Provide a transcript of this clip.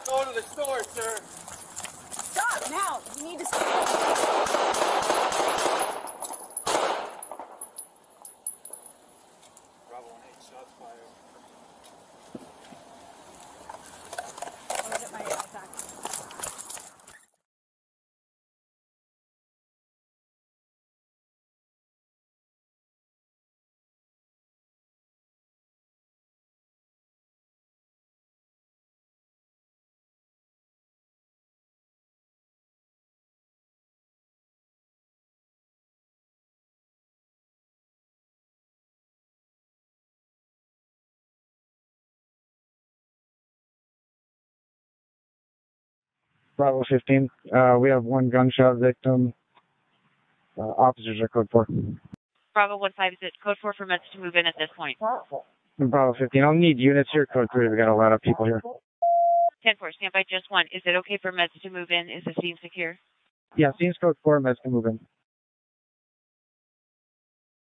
Go to the store, sir. Stop now. You need to stop. Bravo 1-8, shots fired. I'll get my back. Bravo 15. We have one gunshot victim. Officers are code 4. Bravo 15, is it code 4 for meds to move in at this point? Bravo 15. I'll need units here. Code 3. We got a lot of people here. 10-4, stand by just one. Is it okay for meds to move in? Is the scene secure? Yeah, scene's code 4. Meds can move in.